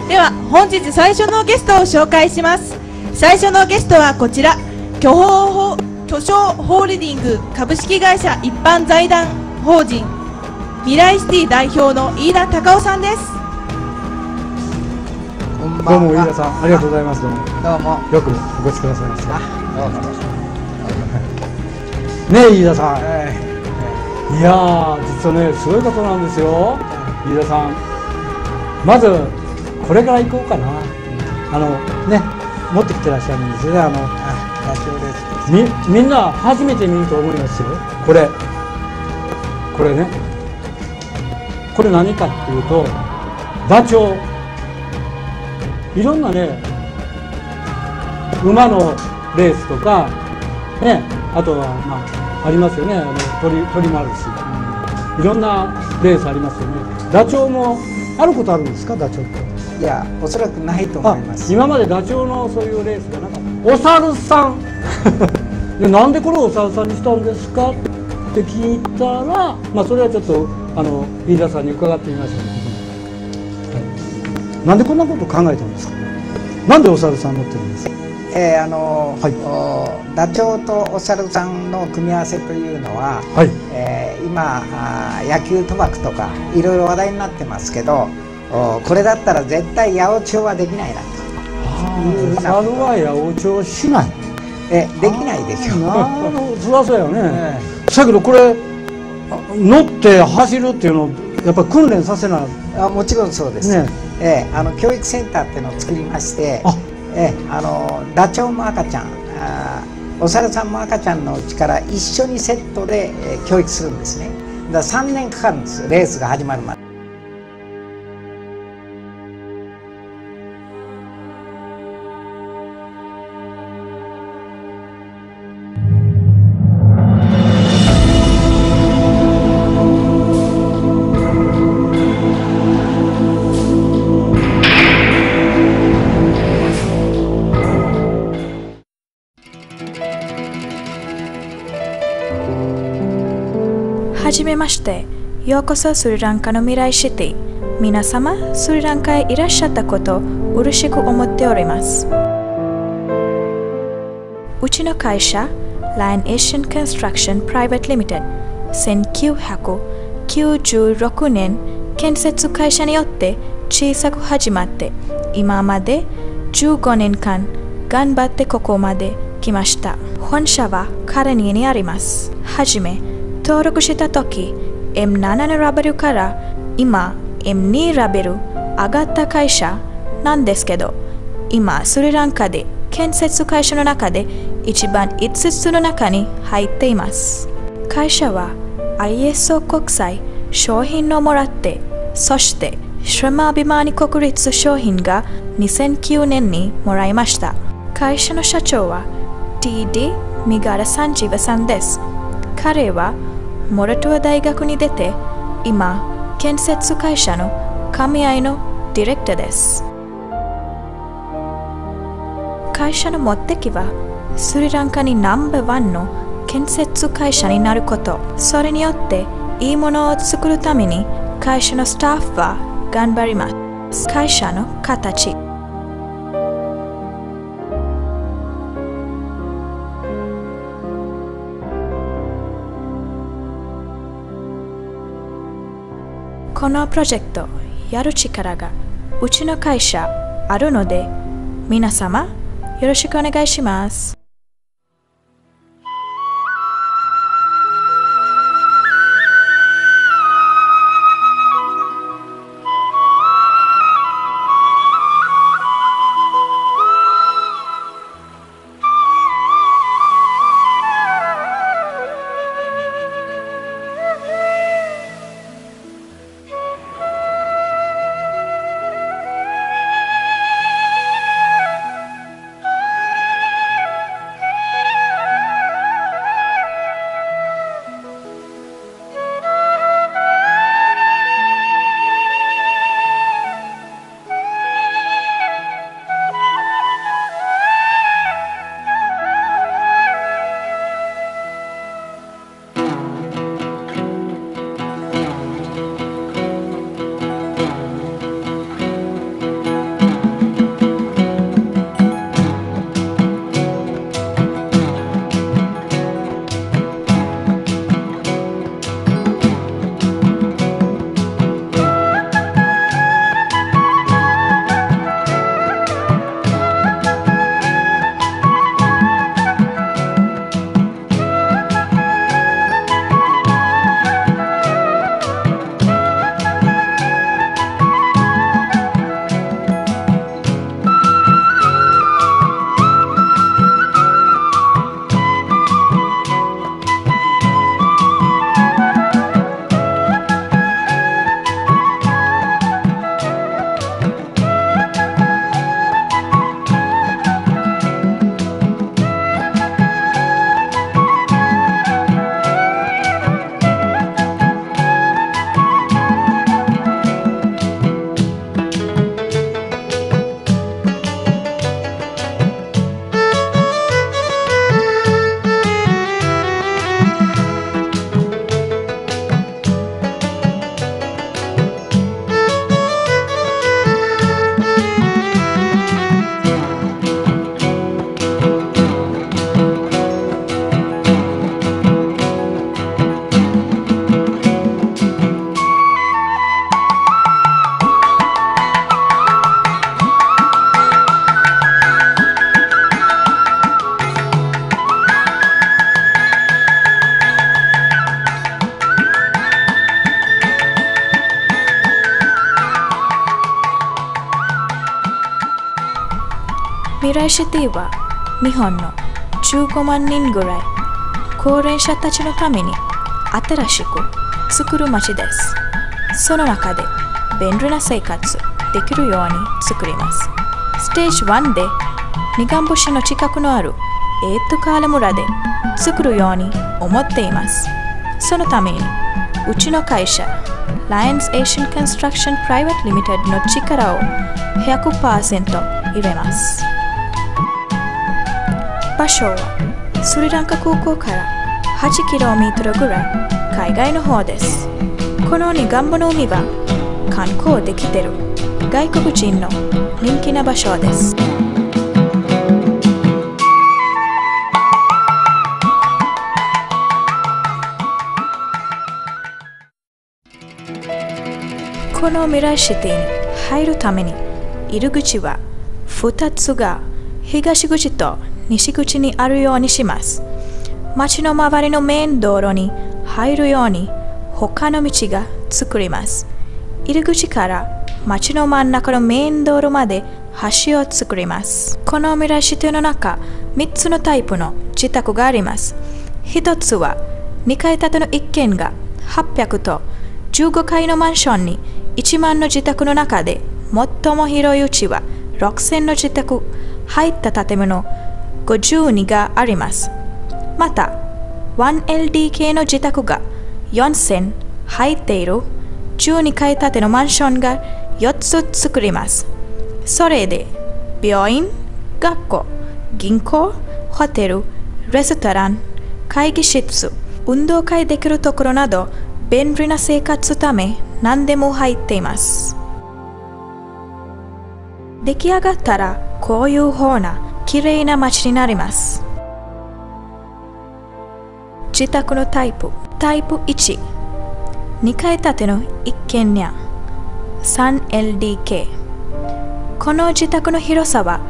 では本日最初のゲストを紹介します。最初のゲストはこちら、巨匠ホールディング株式会社一般財団法人未来シティ代表の飯田隆雄さんです。 どうも飯田さん、ありがとうございます。どうもよくお越しくださいました。ねえ飯田さん、いやー実はねすごいことなんですよ。飯田さん、まずこれから行こうかな。ね、持ってきてらっしゃるんですよね。みんな初めて見ると思いますよ。これね、これ何かっていうとダチョウ。いろんなね馬のレースとかね、あとはまあありますよね。鳥もあるし、いろんなレースありますよね。ダチョウもあることあるんですか？ダチョウって。 いや、おそらくないと思います。 今までダチョウのそういうレースがなんかお猿さんで、なんでこれをお猿さんにしたんですかって聞いたら、まあそれはちょっと飯田さんに伺ってみましょう。なんでこんなこと考えたんですか？なんでお猿さん乗ってるんですか？ ダチョウとお猿さんの組み合わせというのは、今野球賭博とかいろいろ話題になってますけど、これだったら絶対八百長はできないなというふうな。 猿は八百長しない。 できないでしょ。 なるほど、そりゃそうやよね。だけどこれ乗って走るっていうのをやっぱり訓練させない。 もちろんそうです。教育センターっていうのを作りまして、ダチョウも赤ちゃん、お猿さんも赤ちゃんのうちから一緒にセットで教育するんですね。だから3年かかるんです、レースが始まるまで。 はじめまして。ようこそスリランカの未来シティ。皆様、スリランカへいらっしゃったことを嬉しく思っております。うちの会社、Lion Asian Construction Private Limited、1996年、建設会社によって小さく始まって、今まで15年間頑張ってここまで来ました。本社は彼にあります。はじめ、登録したとき M7 のラベルから今 M2 ラベル上がった会社なんですけど、今スリランカで建設会社の中で一番5つの中に入っています。会社は ISO 国際商品をもらって、そしてシュマビマーニ国立商品が2009年にもらいました。会社の社長は TD ミガラサンジバさんです。彼はモラトア大学に出て、今、建設会社の組合のディレクターです。会社の目的は、スリランカにナンバーワンの建設会社になること。それによって、いいものを作るために、会社のスタッフは頑張ります。会社の形。このプロジェクトやる力がうちの会社あるので、皆様よろしくお願いします。 未来シティは日本の15万人ぐらい高齢者たちのために新しく作る街です。その中で便利な生活できるように作ります。ステージ1で二冠星の近くのあるカーレ村で作るように思っています。そのためにうちの会社Lions Asian Construction Private Limited の力を 100% 入れます。場所はスリランカ空港から 8km ぐらい海外の方です。この二冠の海は観光できてる外国人の人気な場所です。この未来シティに入るために入り口は2つが東口と西口にあるようにします。町の周りのメイン道路に入るように他の道が作ります。入り口から町の真ん中のメイン道路まで橋を作ります。この未来シティの中、3つのタイプの自宅があります。1つは2階建ての一軒が800と15階のマンションに1万の自宅の中で最も広いうちは6000の自宅入った建物52があります。また 1LDK の自宅が4000入っている12階建てのマンションが4つ作ります。それで病院、学校、銀行、ホテル、レストラン、会議室、運動会できるところなど便利な生活のため何でも入っています。出来上がったらこういう風な綺麗な街になります。自宅のタイプ1、2階建ての一軒家 3LDK。 この自宅の広さは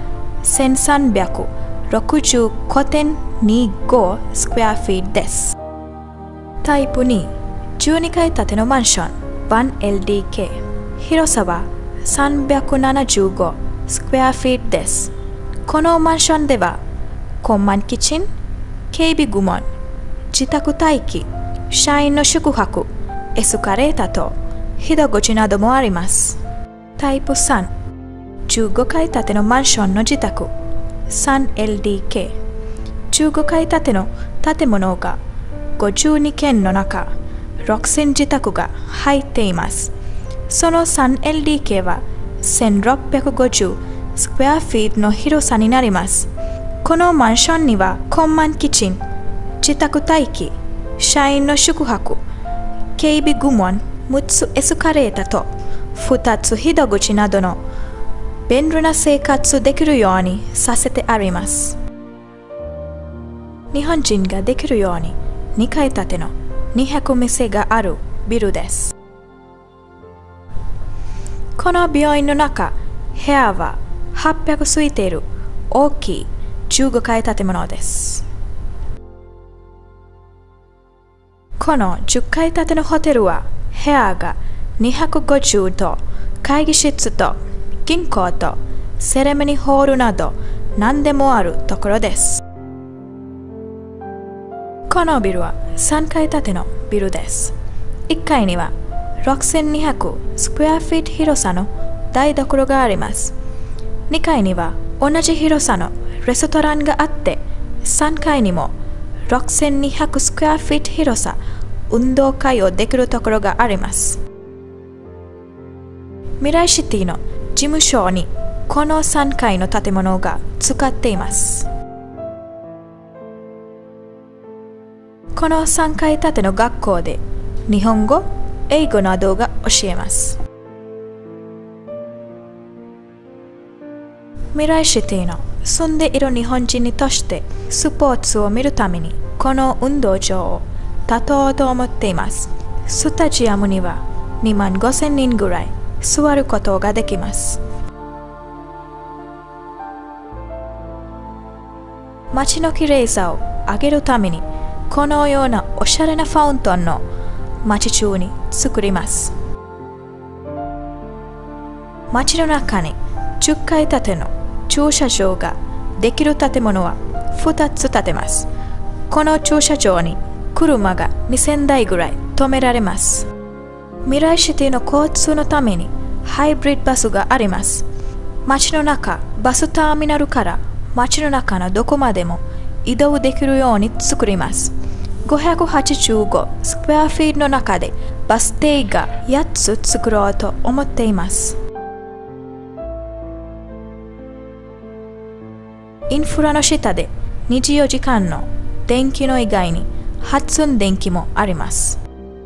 1365.25 スクエアフィートです。タイプ2、12階建てのマンション 1LDK。 広さは375スクエアフィートです。このマンションではコンマンキッチン、警備部門、自宅待機、社員の宿泊、エスカレーターと窓口などもあります。タイプ3、15階建てのマンションの自宅 3LDK。 15階建ての建物が52軒の中6000自宅が入っています。その 3LDK は1650スクエアフィートの広さになります。このマンションにはコンマンキッチン、自宅待機、社員の宿泊、警備部門、6つエスカレーターと2つ窓口などの便利な生活できるようにさせてあります。日本人ができるように2階建ての200店があるビルです。この病院の中、部屋は800ついている大きい15階建物です。この10階建てのホテルは部屋が250と会議室と銀行とセレモニーホールなど何でもあるところです。このビルは3階建てのビルです。1階には6200スクエアフィート広さの台所があります。2階には同じ広さのレストランがあって、3階にも6200スクエアフィート広さ運動会をできるところがあります。未来シティの事務所にこの3階の建物が使っています。この3階建ての学校で日本語、英語などが教えます。未来シティの住んでいる日本人にとしてスポーツを見るためにこの運動場を建とうと思っています。スタジアムには25000人ぐらい座ることができます。街のきれいさを上げるためにこのようなおしゃれなファウンテンの街中に作ります。街の中に10階建ての駐車場ができる建物は2つ建てます。この駐車場に車が2000台ぐらい止められます。未来シティの交通のためにハイブリッドバスがあります。街の中、バスターミナルから街の中のどこまでも移動できるように作ります。585スクエアフィートの中でバス停が8つ作ろうと思っています。インフラの下で24時間の電気の以外に発電機もあります。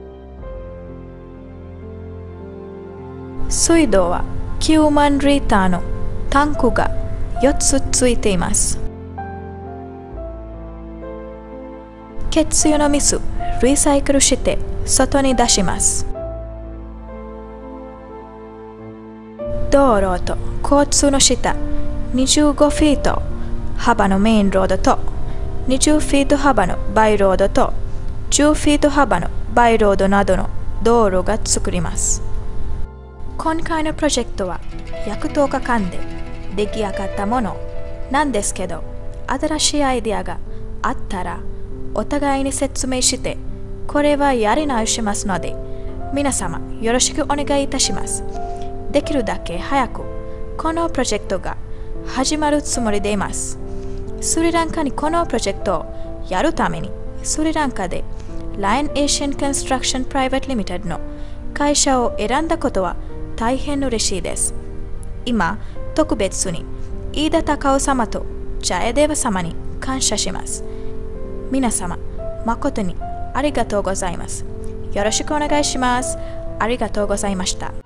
水道は9万リッターのタンクが4つついています。血油の水、リサイクルして外に出します。道路と交通の下、25フィート幅のメインロードと20フィート幅のバイロードと10フィート幅のバイロードなどの道路が作ります。今回のプロジェクトは約10日間で出来上がったものなんですけど、新しいアイデアがあったらお互いに説明してこれはやり直しますので、皆様よろしくお願いいたします。できるだけ早くこのプロジェクトが始まるつもりでいます。スリランカにこのプロジェクトをやるためにスリランカで Lion Asian Construction Private Limited の会社を選んだことは大変嬉しいです。今、特別に飯田隆雄様とジャヤデーバ様に感謝します。皆様、誠にありがとうございます。よろしくお願いします。ありがとうございました。